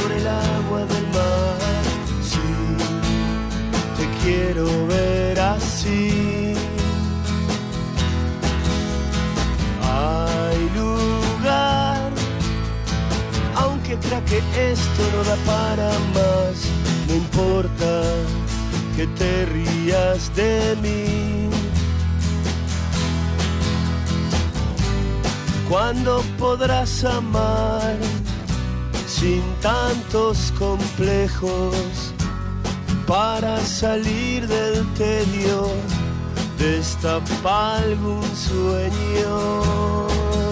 sobre el agua del mar. Sí, te quiero ver así. Hay lugar, aunque crea que esto no da para más. No importa que te rías de mí. ¿Cuándo podrás amar sin tantos complejos para salir del tedio? Destapa algún sueño.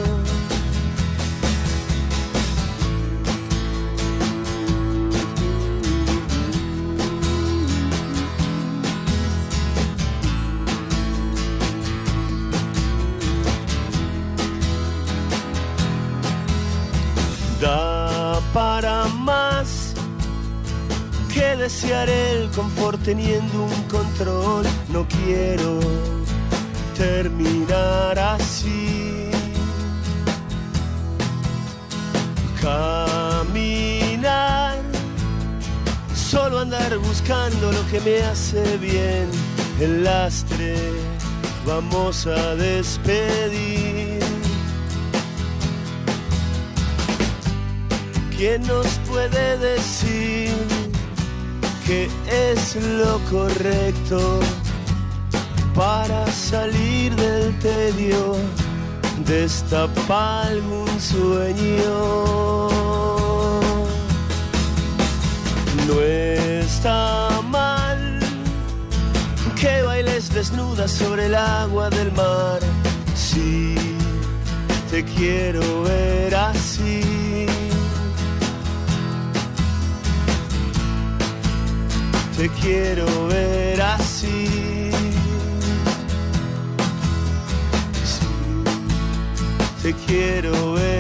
Da para más que desear el confort teniendo un control. No quiero terminar así. Caminar, solo andar buscando lo que me hace bien. El lastre vamos a despedir. ¿Quién nos puede decir qué es lo correcto para salir del tedio? Destapa algún sueño. No está mal que bailes desnuda sobre el agua del mar. Sí, te quiero ver así. Te quiero ver así. Sí, te quiero ver.